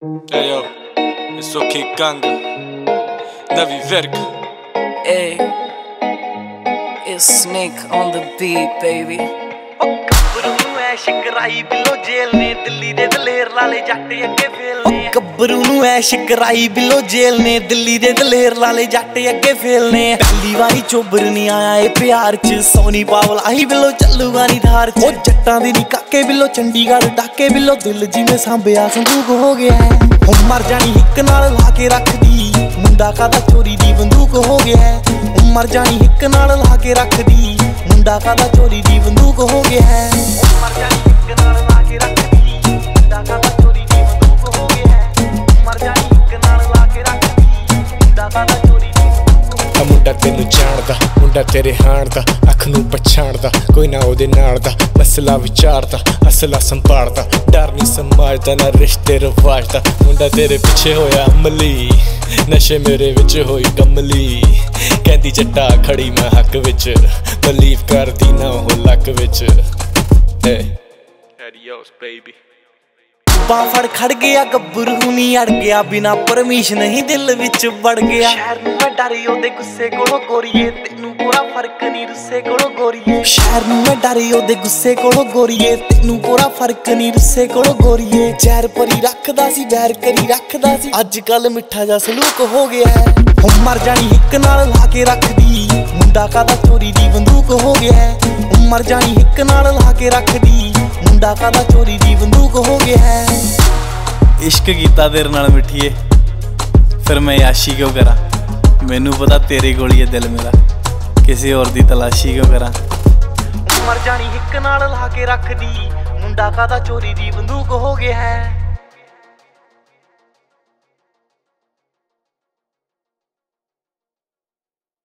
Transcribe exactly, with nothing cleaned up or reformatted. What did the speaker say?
Hey yo, it's okay Kanga, Navi Verka. Hey, it's Snake on the beat, baby. ਗੱਭਰੂ ਐ ਸ਼ਿਕਰਾਈ ਬਿੱਲੋ jail ਨੇ ਦਿੱਲੀ ਦੇ ਦਲੇਰ ਲਾਲੇ ਜੱਟ ਅੱਗੇ ਫੇਲ ਨੇ ਗੱਭਰੂ ਨੂੰ ਐ ਸ਼ਿਕਰਾਈ ਬਿੱਲੋ ਜੇਲ ਨੇ ਦਿੱਲੀ ਦੇ ਦਲੇਰ ਲਾਲੇ ਜੱਟ ਅੱਗੇ ਫੇਲ ਨੇ ਪਹਿਲੀ ਵਾਰੀ ਚੋਬਰ ਨਹੀਂ ਆਇਆ ਏ ਪਿਆਰ ਚ ਸੋਨੀ ਪਾਵਲ ਆਹੀ ਬਿੱਲੋ ਚੱਲੂਗਾ ਨਹੀਂ ਧਾਰ ਚ ਉਹ ਜੱਟਾਂ ਦੀ ਨਹੀਂ ਕਾਕੇ ਬਿੱਲੋ ਚੰਡੀਗੜ੍ਹ ਡਾਕੇ ਬਿੱਲੋ ਦਿਲ ਜਿਵੇਂ ਸਾਂਭਿਆ ਸੰਦੂਕ ਹੋ ਗਿਆ ਉਹ ਮਰ ਜਾਣੀ ਹਿੱਕ ਨਾਲ ਲਾ ਕੇ ਰੱਖਦੀ ਮੁੰਡਾ ਕਾਦਾ ਚੋਰੀ ਦੀ ਬੰਦੂਕ ਹੋ ਗਿਆ ਉਹ ਮਰ ਜਾਣੀ ਹਿੱਕ ਨਾਲ ਲਾ ਕੇ ਰੱਖਦੀ ਮੁੰਡਾ ਕਾਦਾ ਚੋਰੀ ਦੀ ਬੰਦੂਕ ਹੋ ਗਿਆ ਹੈ ਮਰ ਜਾਣੀ ਹਿੱਕ ਨਾਲ ਲਾ ਕੇ ਰੱਖਦੀ ਮੁੰਡਾ ਕਾਦਾ ਚੋਰੀ ਦੀ ਬੰਦੂਕ ਹੋ ਗਿਆ ਹੈ ਮਰ ਜਾਣੀ ਹਿੱਕ ਨਾਲ ਲਾ ਕੇ ਰੱਖਦੀ ਮੁੰਡਾ ਕਾਦਾ ਚੋਰੀ ਦੀ ਬੰਦੂਕ ਆ ਮੁੰਡਾ ਤੈਨੂੰ ਜਾਣਦਾ ਮੁੰਡਾ ਤੇਰੇ ਹਾਣ ਦਾ ਅੱਖ ਨੂੰ ਪਛਾਣਦਾ ਕੋਈ ਨਾ ਉਹਦੇ ਨਾਲ ਦਾ ਮਸਲਾ ਵਿਚਾਰਦਾ ਅਸਲਾ ਸੰਭਾਲਦਾ ਡਰ ਨਹੀਂ ਸਮਝਦਾ ਨਾ ਰਿਸ਼ਤੇ ਰਿਵਾਜ ਦਾ ਮੁੰਡਾ ਤੇਰੇ ਪਿੱਛੇ ਹੋਇਆ ਅਮਲੀ ਨਸ਼ੇ ਮੇਰੇ ਵਿੱਚ ਹੋਈ ਕਮਲੀ ਕਹਿੰਦੀ ਜੱਟਾ ਖੜੀ ਮੈਂ ਹੱਕ ਵਿੱਚ ਬਲੀਵ ਕਰਦੀ ਨਾ ਉਹ ਲੱਕ ਵਿੱਚ Adios baby. ਬਾਹ ਫੜ ਖੜ ਗਿਆ ਗੱਭਰੂ ਨਹੀਂ ਅੜ ਗਿਆ ਬਿਨਾ ਪਰਮਿਸ਼ਨ ਨਹੀਂ ਦਿਲ ਵਿੱਚ ਵੜ ਗਿਆ ਸ਼ਹਿਰ ਨੂੰ ਮੈਂ ਡਰੀ ਉਹਦੇ ਗੁੱਸੇ ਕੋਲੋਂ ਗੋਰੀਏ ਤੈਨੂੰ ਪੂਰਾ ਫਰਕ ਨਹੀਂ ਰੁੱਸੇ ਕੋਲੋਂ ਗੋਰੀਏ ਸ਼ਹਿਰ ਨੂੰ ਮੈਂ ਡਰੀ ਉਹਦੇ ਗੁੱਸੇ ਕੋਲੋਂ ਗੋਰੀਏ ਤੈਨੂੰ ਪੂਰਾ ਫਰਕ ਨਹੀਂ ਰੁੱਸੇ ਕੋਲੋਂ ਗੋਰੀਏ ਜ਼ਹਿਰ ਪਰੀ ਰੱਖਦਾ ਸੀ ਵੈਰ ਕਰੀ ਰੱਖਦਾ ਸੀ ਅੱਜ ਕੱਲ ਮਿੱਠਾ ਜਿਹਾ ਸਲੂਕ ਹੋ ਗਿਆ ਹੁਣ ਮਰ ਜਾਣੀ ਹਿੱਕ ਨਾਲ ਲਾ ਕੇ ਰੱਖਦੀ ਮੁੰਡਾ ਕਾਦਾ ਚੋਰੀ ਦੀ ਬੰਦੂਕ ਹੋ ਗਿਆ ਹੁਣ ਮਰ ਜਾਣੀ ਹਿੱਕ ਨਾਲ ਲਾ ਕੇ ਰੱਖਦੀ ਮੁੰਡਾ ਕਾਦਾ ਚੋਰੀ ਦੀ ਬੰਦੂਕ ਹੋ ਗਿਆ ਹੈ इश्क कीता तेरे नाल मिठिए फिर मैं याशी क्यों करा मैनू पता तेरे कोल ही है दिल मेरा किसी और दी तलाशी क्यों करा मर जानी हिक नाल ला के रखदी मुंडा कादा चोरी दी बंदूक हो गया है।